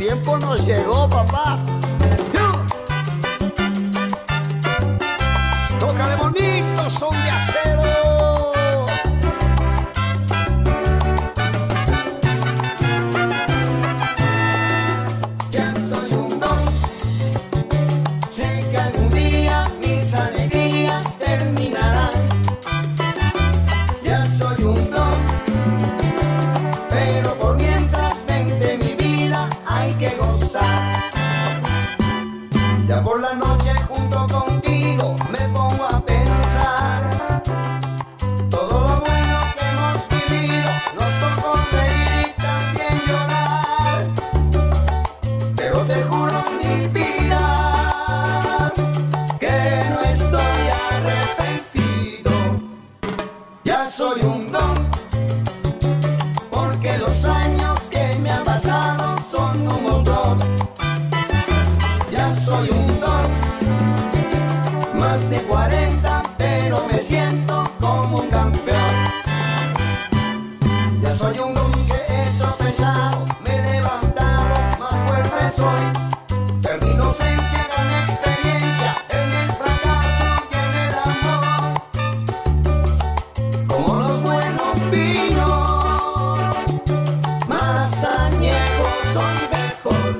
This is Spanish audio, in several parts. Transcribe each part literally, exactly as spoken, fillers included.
tiempo nos llegó, papá. Tócale bonito, son de acero. Ya soy un don, sé que algún día mis alegrías terminarán. Ya soy un don, pero por mientras vente mi vida hay que gozar. Ya por la noche junto contigo me pongo a pensar todo lo bueno que hemos vivido, nos tocó reír y también llorar. Pero te juro mi vida que no estoy arrepentido. Ya soy un don, porque los años que me han pasado son un montón. Ya soy un don, más de cuarenta, pero me siento como un campeón. Ya soy un don que he tropezado, me he levantado, más fuerte soy. Perdí inocencia, gané experiencia en el fracaso y en el amor. Como los buenos vinos, más añejos son mejor.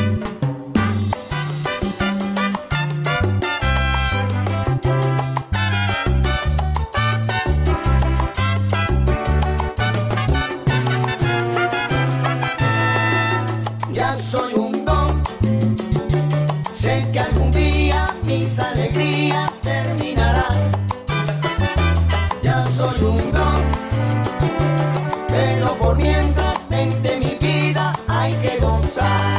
Ya soy un don, sé que algún día mis alegrías terminarán. Ya soy un don, pero por mientras vente mi vida hay que gozar.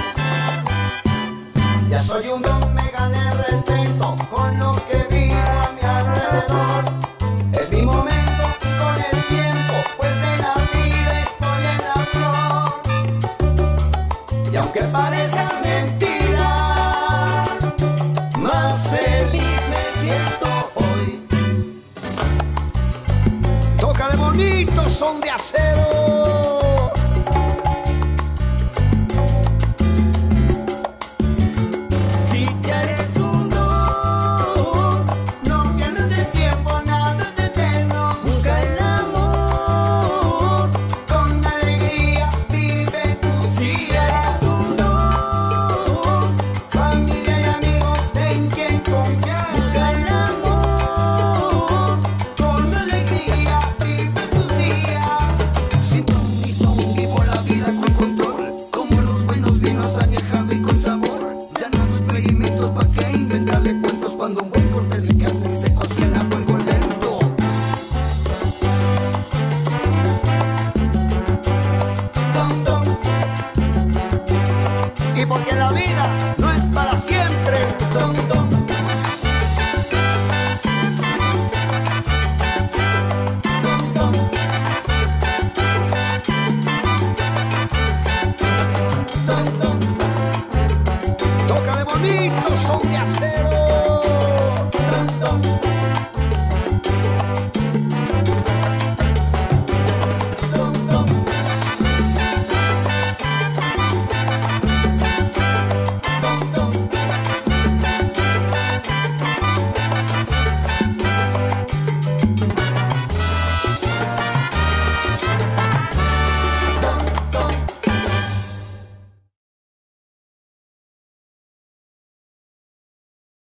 Ya soy un don, me gané el respeto con los que vivo a mi alrededor. Es mi momento y con el tiempo, pues de la vida estoy en la flor. Y aunque parezca mentira, más feliz me siento hoy. Tócale bonito, son de acero. Si tienes un don, no pierdas el tiempo, nada es eterno. Busca el amor, con alegría vive tú. Si tienes un don, familia y amigos en quien confiar. Busca el amor, con alegría vive tus días. Sin ton ni son, vivo la vida con control, como los buenos vinos añejado y con sabor. Ya no hay experimentos pa' que inventarle cuentos cuando un buen